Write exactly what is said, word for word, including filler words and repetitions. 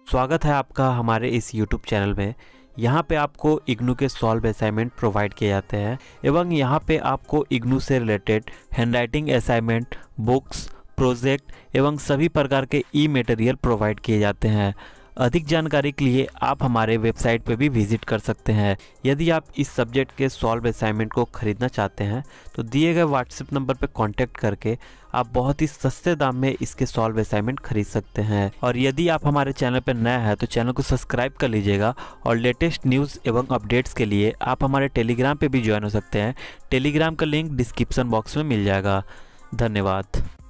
स्वागत है आपका हमारे इस यूट्यूब चैनल में। यहाँ पे आपको इग्नू के सॉल्व असाइनमेंट प्रोवाइड किए जाते हैं एवं यहाँ पे आपको इग्नू से related handwriting assignment, books, project एवं सभी प्रकार के ई मटेरियल प्रोवाइड किए जाते हैं। अधिक जानकारी के लिए आप हमारे वेबसाइट पे भी विजिट कर सकते हैं। यदि आप इस सब्जेक्ट के सॉल्व असाइनमेंट को खरीदना चाहते हैं तो दिए गए व्हाट्सएप नंबर पर कांटेक्ट करके आप बहुत ही सस्ते दाम में इसके सॉल्व असाइनमेंट खरीद सकते हैं। और यदि आप हमारे चैनल पर नया है तो चैनल को सब्सक्राइब कर लीजिएगा और लेटेस्ट न्यूज़ एवं अपडेट्स के लिए आप हमारे टेलीग्राम पे भी ज्वाइन हो सकते हैं। टेलीग्राम का लिंक डिस्क्रिप्शन बॉक्स में मिल जाएगा। धन्यवाद।